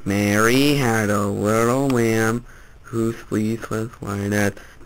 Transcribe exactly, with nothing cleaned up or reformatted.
Mary had a little lamb whose fleece was white as